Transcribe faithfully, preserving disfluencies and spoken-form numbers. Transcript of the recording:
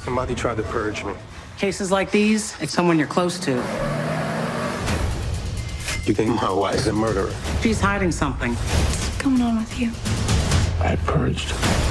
Somebody tried to purge me. Cases like these, it's someone you're close to. You think my wife's a murderer? She's hiding something. What's going on with you? I purged.